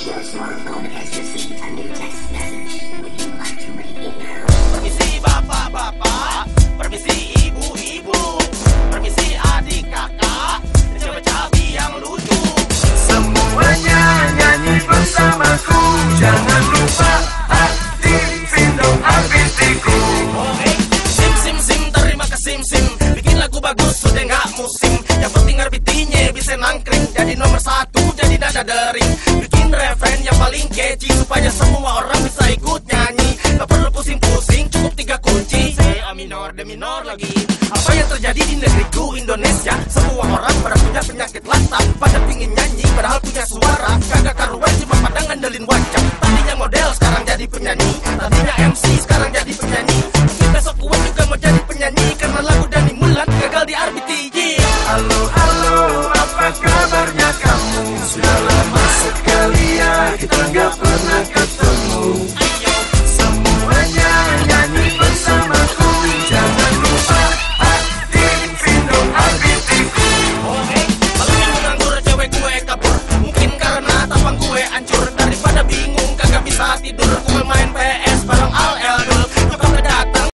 Your smartphone has received a new text message. Would you like to read it now? Permisi bapak-bapak, permisi ibu-ibu, permisi adik kakak, coba cabi yang lucu. Semuanya nyanyi bersamaku, jangan lupa aktifin dong RBT-ku. Sim sim sim, terima kasih sim. Bikin lagu bagus sudah nggak musim. Yang penting RBT-nya bisa nangkring, jadi nomor 1, jadi nada dering. Bikin referen yang paling catchy supaya semua orang bisa ikut nyanyi. Gak perlu pusing-pusing, cukup 3 kunci. C, A minor, D minor lagi. Apa yang terjadi di negeriku Indonesia? Semua orang pada punya penyakit latah, pada pingin nyanyi padahal punya suara. Kagak karuan cuma pada ngandelin wajah. Tadinya model sekarang jadi penyanyi, tadinya MC sekarang jadi penyanyi. Mungkin besok gue juga mau jadi penyanyi karena lagu Dani Mulan gagal di RBT. Halo halo, apa kabarnya kamu? Sudah lama sekali ya kita nggak